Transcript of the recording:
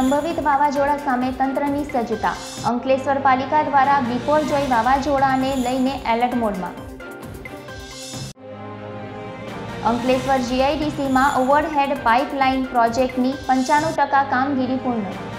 સંભવિત વાવાઝોડા સામે તંત્રની સજ્જતા। અંકલેશ્વર પાલિકા દ્વારા બિપોરજોય વાવાઝોડાને લઈને એલર્ટ મોડમાં। અંકલેશ્વર જીઆઈડીસીમાં ઓવરહેડ પાઇપલાઇન પ્રોજેક્ટની 95% કામગીરી પૂર્ણ।